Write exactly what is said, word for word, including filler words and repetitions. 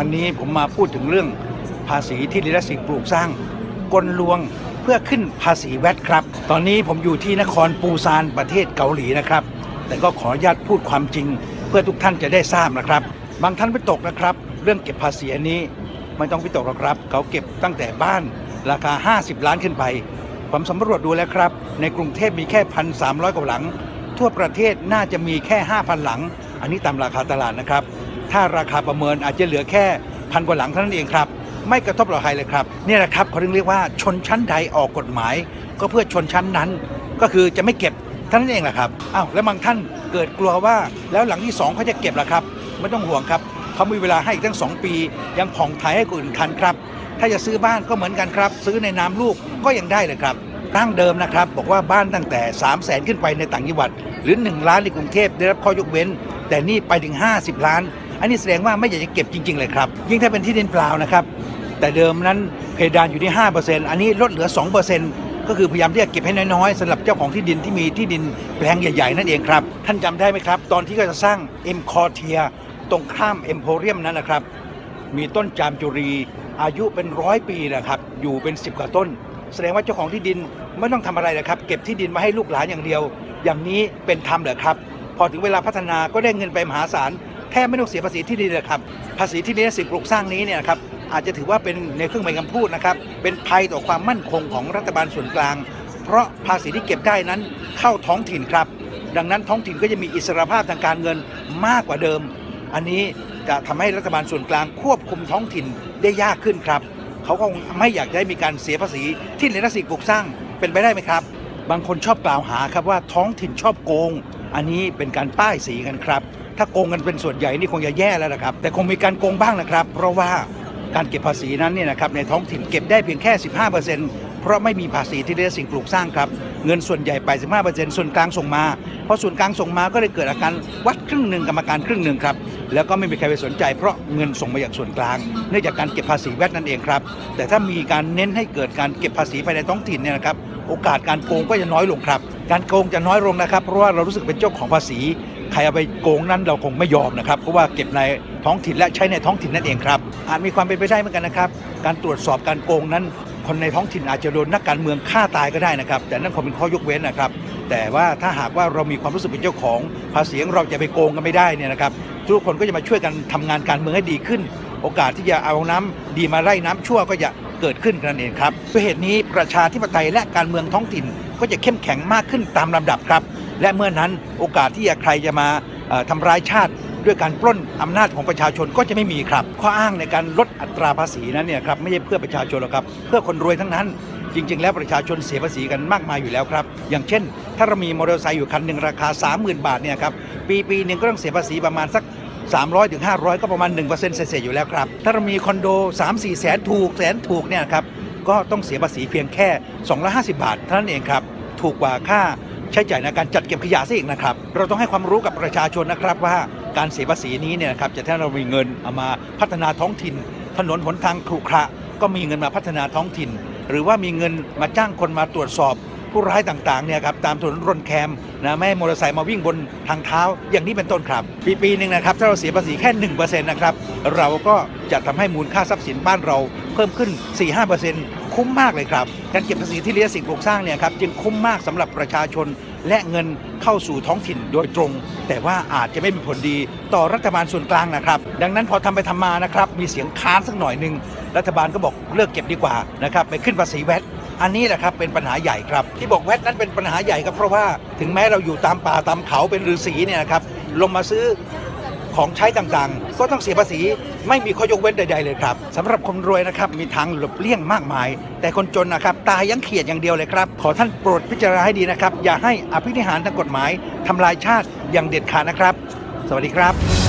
วันนี้ผมมาพูดถึงเรื่องภาษีที่ดินและสิ่งปลูกสร้างกลลวงเพื่อขึ้นภาษีแวตครับตอนนี้ผมอยู่ที่นครปูซานประเทศเกาหลีนะครับแต่ก็ขออนุญาตพูดความจริงเพื่อทุกท่านจะได้ทราบนะครับบางท่านไม่ตกนะครับเรื่องเก็บภาษีอันนี้ไม่ต้องไปตกหรอกครับเขาเก็บตั้งแต่บ้านราคาห้าสิบล้านขึ้นไปผมสำรวจดูแล้วครับในกรุงเทพมีแค่ หนึ่งพันสามร้อย กว่าหลังทั่วประเทศน่าจะมีแค่ ห้าพัน หลังอันนี้ตามราคาตลาดนะครับถ้าราคาประเมินอาจจะเหลือแค่พันกว่าหลังเท่านั้นเองครับไม่กระทบต่อใครเลยครับนี่แหละครับเขาเรียกว่าชนชั้นใดออกกฎหมายก็เพื่อชนชั้นนั้นก็คือจะไม่เก็บเท่านั้นเองแหละครับอ้าวแล้วบางท่านเกิดกลัวว่าแล้วหลังที่สองเขาจะเก็บล่ะครับไม่ต้องห่วงครับเขามีเวลาให้อีกตั้งสองปียังผ่องถ่ายให้คนอื่นทันครับถ้าจะซื้อบ้านก็เหมือนกันครับซื้อในนามลูกก็ยังได้เลยครับตั้งเดิมนะครับบอกว่าบ้านตั้งแต่ สามแสน ขึ้นไปในต่างจังหวัดหรือหนึ่งล้านในกรุงเทพได้รับข้อยกเว้นแต่นี่ไปถึงห้าสิบล้านอันนี้แสดงว่าไม่อยากจะเก็บจริงๆเลยครับยิ่งถ้าเป็นที่ดินเปล่านะครับแต่เดิมนั้นเพดานอยู่ที่ ห้าเปอร์เซ็นต์ อันนี้ลดเหลือ สองเปอร์เซ็นต์ ก็คือพยายามที่จะเก็บให้น้อยๆสำหรับเจ้าของที่ดินที่มีที่ดินแปลงใหญ่ๆนั่นเองครับท่านจำได้ไหมครับตอนที่เขาจะสร้างเอ็มคอเทียตรงข้ามเอ็มโพเรียมนั้นนะครับมีต้นจามจุรีอายุเป็นร้อยปีนะครับอยู่เป็นสิบกว่าต้นแสดงว่าเจ้าของที่ดินไม่ต้องทำอะไรเลยครับเก็บที่ดินมาให้ลูกหลานอย่างเดียวอย่างนี้เป็นธรรมเหรอครับพอถึงเวลาพัฒนาก็ได้เงินไปมหาศาลแทบไม่ต้องเสียภาษีที่ดินเลยครับภาษีที่ดินและสิ่งปลูกสร้างนี้เนี่ยนะครับอาจจะถือว่าเป็นในเครื่องหมายคำพูดนะครับเป็นภัยต่อความมั่นคงของรัฐบาลส่วนกลางเพราะภาษีที่เก็บได้นั้นเข้าท้องถิ่นครับดังนั้นท้องถิ่นก็จะมีอิสรภาพทางการเงินมากกว่าเดิมอันนี้จะทำให้รัฐบาลส่วนกลางควบคุมท้องถิ่นได้ยากขึ้นครับเขาก็ไม่อยากให้มีการเสียภาษีที่ดินและสิ่งปลูกสร้างเป็นไปได้ไหมครับบางคนชอบกล่าวหาครับว่าท้องถิ่นชอบโกงอันนี้เป็นการป้ายสีกันครับถ้าโกงกันเป็นส่วนใหญ่นี่คงจะแย่แล้วนะครับแต่คงมีการโกงบ้างนะครับเพราะว่าการเก็บภาษีนั้นเนี่ยนะครับในท้องถิ่นเก็บได้เพียงแค่ สิบห้าเปอร์เซ็นต์ เพราะไม่มีภาษีที่ดินและสิ่งปลูกสร้างครับเงินส่วนใหญ่ไป สิบห้าเปอร์เซ็นต์ ส่วนกลางส่งมาพอส่วนกลางส่งมาก็เลยเกิดอาการวัดครึ่งหนึ่งกรรมการครึ่งหนึ่งครับแล้วก็ไม่มีใครไปสนใจเพราะเงินส่งมาจากส่วนกลางเนื่องจากการเก็บภาษีแวตนั่นเองครับแต่ถ้ามีการเน้นให้เกิดการเก็บภาษีภายในท้องถิ่นเนี่ยนะครับโอกาสการโกงก็จะน้อยลงครับการโกงจะน้อยลงนะครับเพราะว่าเรารู้สึกเป็นเจ้าของภาษีใครเอาไปโกงนั้นเราคงไม่ยอมนะครับเพราะว่าเก็บในท้องถิ่นและใช้ในท้องถิ่นนั่นเองครับอาจมีความเป็นไปได้เหมือนกันนะครับการตรวจสอบการโกงนั้นคนในท้องถิ่นอาจจะโดนนักการเมืองฆ่าตายก็ได้นะครับแต่นั่นคงเป็นข้อยกเว้นนะครับแต่ว่าถ้าหากว่าเรามีความรู้สึกเป็นเจ้าของภาษีของเราจะไปโกงกันไม่ได้เนี่ยนะครับทุกคนก็จะมาช่วยกันทำงานการเมืองให้ดีขึ้นโอกาสที่จะเอาน้ำดีมาไล่น้ำชั่วก็จะเกิดขึ้นนั่นเองครับด้วยเหตุนี้ประชาธิปไตยและการเมืองท้องถิ่นก็จะเข้มแข็งมากขึ้นตามลำดับครับและเมื่อนั้นโอกาสที่ใครจะมาทำร้ายชาติด้วยการปล้นอำนาจของประชาชนก็จะไม่มีครับข้ออ้างในการลดอัตราภาษีนั้นเนี่ยครับไม่ใช่เพื่อประชาชนหรอกครับเพื่อคนรวยทั้งนั้นจริงๆแล้วประชาชนเสียภาษีกันมากมายอยู่แล้วครับอย่างเช่นถ้าเรามีมอเตอร์ไซค์อยู่คันหนึ่งราคา สามหมื่น บาทเนี่ยครับปีปีหนึ่งก็ต้องเสียภาษีประมาณสักสามร้อยถึงห้าร้อยก็ประมาณ หนึ่งเปอร์เซ็นต์ เศษๆอยู่แล้วครับถ้าเรามีคอนโด สามสี่ แสนถูกแสนถูกเนี่ยครับก็ต้องเสียภาษีเพียงแค่สองร้อยห้าสิบบาทเท่านั้นเองครับถูกกว่าค่าใช้จ่ายในการจัดเก็บขยะซะอีกนะครับเราต้องให้ความรู้กับประชาชนนะครับว่าการเสียภาษีนี้เนี่ยครับจะทำให้เรามีเงินเอามาพัฒนาท้องถิ่นถนนหนทางขรุขระก็มีเงินมาพัฒนาท้องถิ่นหรือว่ามีเงินมาจ้างคนมาตรวจสอบผู้ร้ายต่างๆเนี่ยครับตามถนนรนแคมนะไม่ให้มอเตอร์ไซค์มาวิ่งบนทางเท้าอย่างนี้เป็นต้นครับปีปีหนึ่งนะครับถ้าเราเสียภาษีแค่ หนึ่งเปอร์เซ็นต์ นะครับเราก็จะทำให้มูลค่าทรัพย์สินบ้านเราเพิ่มขึ้น สี่ถึงห้าเปอร์เซ็นต์ คุ้มมากเลยครับการเก็บภาษีที่ดินและสิ่งปลูกสร้างเนี่ยครับจึงคุ้มมากสำหรับประชาชนและเงินเข้าสู่ท้องถิ่นโดยตรงแต่ว่าอาจจะไม่มีผลดีต่อรัฐบาลส่วนกลางนะครับดังนั้นพอทำไปทำมานะครับมีเสียงค้านสักหน่อยนึงรัฐบาลก็บอกเลิกเก็บดีกว่านะครับไปขึ้นภาษีแวตอันนี้แหละครับเป็นปัญหาใหญ่ครับที่บอกแวตนั้นเป็นปัญหาใหญ่ก็เพราะว่าถึงแม้เราอยู่ตามป่าตามเขาเป็นฤาษีเนี่ยนะครับลงมาซื้อของใช้ต่างๆก็ต้องเสียภาษีไม่มีข้อยกเว้นใดๆเลยครับสำหรับคนรวยนะครับมีทางหลบเลี่ยงมากมายแต่คนจนนะครับตายยังเขียดอย่างเดียวเลยครับขอท่านโปรดพิจารณาให้ดีนะครับอย่าให้อภินิหารทางกฎหมายทำลายชาติอย่างเด็ดขาดนะครับสวัสดีครับ